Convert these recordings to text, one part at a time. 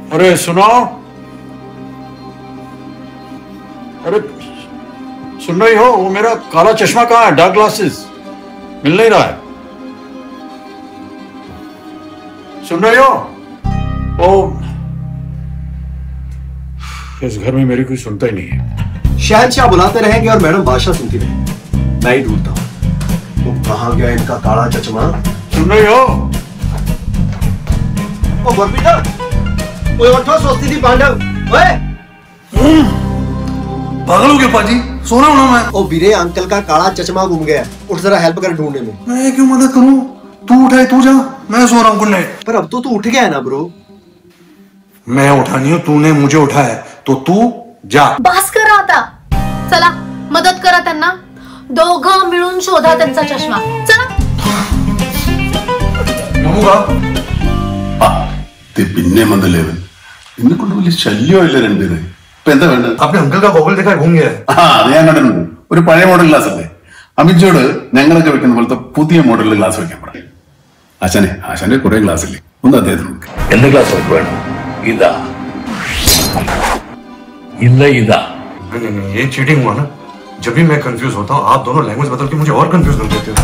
अरे सुनो, अरे सुन रही हो? वो मेरा काला चश्मा कहाँ है? डार्क ग्लासेस मिल नहीं रहा है। सुन रही हो? ओ, इस घर में मेरी कोई सुनता ही नहीं है। शहंशाह बुलाते रहेंगे और मैडम बादशाह सुनती रहेंगी। मैं ही ढूंढता हूँ। तो कहाँ गया इनका काला चश्मा? सुन रही हो? ओ बरपीटा, कोई उठो, सोचती थी पांडव। ओए पागल हो गया पाजी, सोना होना मैं। ओ वीरे, अंकल का काला चश्मा गुम गया। उठ जरा हेल्प कर ढूंढने में। मैं क्यों मदद करूं? तू उठाए तू जा, मैं सो रहा हूँ गुल्ले। पर अब तो तू उठ गया है ना ब्रो। मैं उठा नहीं हूँ, तूने मुझे उठाया, तो तू जा। बस करा आता, चला मदत करा त्यांना, दोघं मिळून शोधा त्यांचा चष्मा, चला. പിന്നെ മന്ദലേവൻ എന്നെ കൊണ്ട് വലിയ ശല്യമായില്ല രണ്ടുപേരെ. ഇപ്പൊ എന്താ വേണ്ടത്? अपने अंकल का गॉगल देखा घूम गया है. അത് ഞാൻ കണ്ടിട്ടുണ്ട്. ഒരു പഴയ മോഡൽ ഗ്ലാസ് അല്ലേ? അമിച്ചോട് ഞങ്ങളൊക്കെ വെക്കുന്ന പോലത്തെ പുതിയ മോഡലിൽ ഗ്ലാസ് വെക്കാൻ പറയും. ആശാന്റെ കുറെ ഗ്ലാസ് ഇല്ലേ, ഒന്ന് അദ്ദേഹത്തിന് കൊടുക്കുക. എന്ത് ഗ്ലാസ് വേണം? ഇതാ ഇല്ല ഇതാ. ये चीटिंग हुआ ना. जब भी मैं कंफ्यूज होता हूँ, आप दोनों लैंग्वेज बदल के मुझे और कंफ्यूज कर देते हो.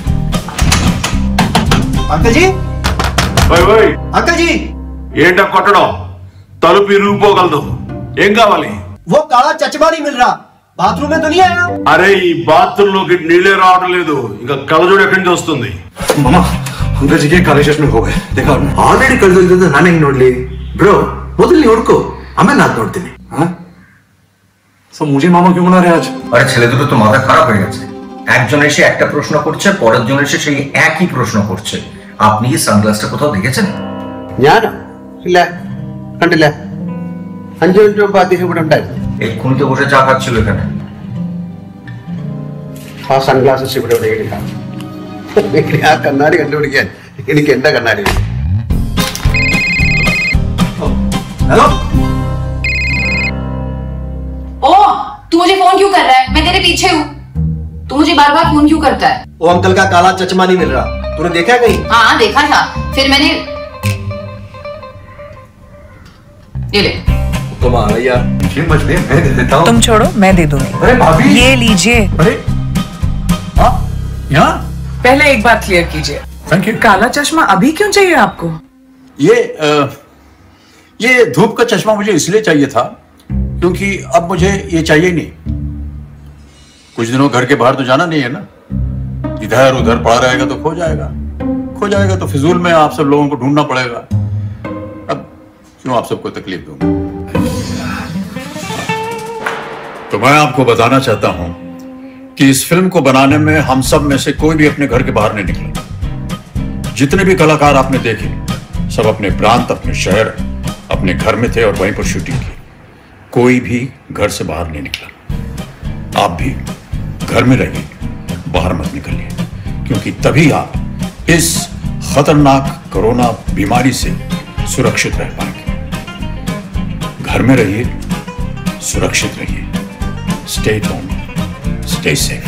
अंकल जी, अंकल जी, ఏంటా కొట్టడం? తలుపు ఇరిగిపోగలదు. ఏం కావాలి? वो काला चश्मा नहीं मिल रहा. बाथरूम में तो नहीं आया? అరే ఈ బాత్రూమ్ లోకి నీళ్ళే రావడం లేదు. ఇంకా కళ్ళజోడు ఎక్కడి నుంచి వస్తుంది? मामा, अंकल जी के काले चश्मे हो गए. देखा ऑलरेडी ಕಳೆದೋಗಿದ್ದು ನಾನು ಹೆಂಗ್ ನೋಡ್ಲಿ? ಬ್ರೋ, ಮೊದಲು ನೀವು ಹುಡುಕೋ, ಆಮೇಲೆ ನಾನು ನೋಡ್ತೀನಿ. সো মুঝে মামা क्यों बना रहे आज? আরে ছেলে দুটো তো মাথা খারাপ হয়ে গেছে। একজন এসে একটা প্রশ্ন করছে, পরের জন এসে সেই একই প্রশ্ন করছে। আপনি কি সানগ্লাসটা কোথাও দেখেছেন? ഞാനോ? ഇല്ല, കണ്ടില്ല. 5 മിനിറ്റ് മുമ്പ് അദ്ദേഹം ഇവിടെ ഉണ്ടായിരുന്നു. এক্ষুনি তো বসে চা খাচ্ছিল এখানে। ആ സൺഗ്ലാസസ് ഇവിടെ എവിടെയില്ല. ആ കണ്ണാടി കണ്ടുപിടിക്കാൻ എനിക്ക് എന്റെ കണ്ണാടി. हेलो, ओ, तू मुझे फोन क्यों कर रहा है? मैं तेरे पीछे हूँ. तू मुझे बार बार फोन क्यों करता है? वो अंकल का काला चश्मा नहीं मिल रहा. तूने देखा कहीं? हाँ देखा था, फिर मैंने ये ले. तुम आ गई यार. मत ले, मैं दे देता हूँ. तुम छोड़ो, मैं दे दूंगी. अरे भाभी, ये लीजिए. अरे हाँ, यहाँ. पहले एक बात क्लियर कीजिए. Thank you. काला चश्मा अभी क्यों चाहिए आपको? ये धूप का चश्मा मुझे इसलिए चाहिए था क्योंकि अब मुझे ये चाहिए नहीं. कुछ दिनों घर के बाहर तो जाना नहीं है ना. इधर उधर पड़ा रहेगा तो खो जाएगा तो फिजूल में आप सब लोगों को ढूंढना पड़ेगा. अब क्यों आप सबको तकलीफ दूंगा? तो मैं आपको बताना चाहता हूं कि इस फिल्म को बनाने में हम सब में से कोई भी अपने घर के बाहर नहीं निकला. जितने भी कलाकार आपने देखे, सब अपने प्रांत, अपने शहर, अपने घर में थे और वहीं पर शूटिंग की. कोई भी घर से बाहर नहीं निकला. आप भी घर में रहिए, बाहर मत निकलिए, क्योंकि तभी आप इस खतरनाक कोरोना बीमारी से सुरक्षित रह पाएंगे. घर में रहिए, सुरक्षित रहिए. Stay home, stay safe.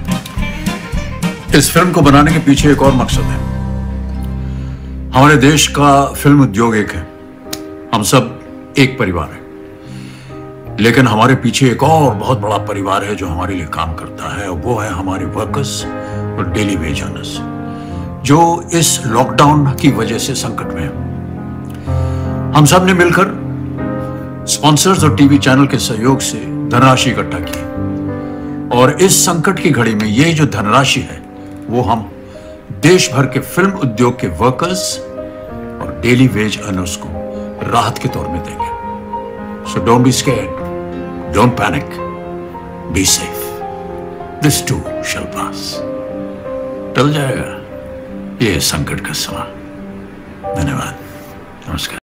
इस फिल्म को बनाने के पीछे एक और मकसद है. हमारे देश का फिल्म उद्योग एक है. हम सब एक परिवार है, लेकिन हमारे पीछे एक और बहुत बड़ा परिवार है जो हमारे लिए काम करता है, और वो है हमारे वर्कर्स और डेली वेज अर्नर्स, जो इस लॉकडाउन की वजह से संकट में है. हम सब ने मिलकर स्पॉन्सर्स और टीवी चैनल के सहयोग से धनराशि इकट्ठा की, और इस संकट की घड़ी में ये जो धनराशि है वो हम देश भर के फिल्म उद्योग के वर्कर्स और डेली वेज अर्नर्स को राहत के तौर में देंगे. So don't be scared, don't panic, be safe. This too shall pass. टल जाएगा ये संकट का समय. धन्यवाद, नमस्कार.